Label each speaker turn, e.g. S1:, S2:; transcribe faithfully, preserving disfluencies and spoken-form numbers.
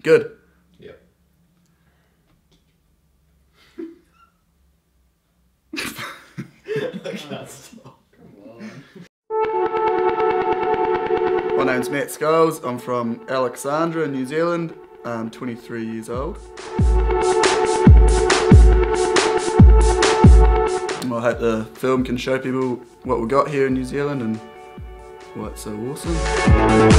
S1: Good.
S2: Yep. I can't stop.
S1: My name's Matt Scoles. I'm from Alexandra in New Zealand. I'm twenty-three years old. I hope the film can show people what we got here in New Zealand and why it's so awesome.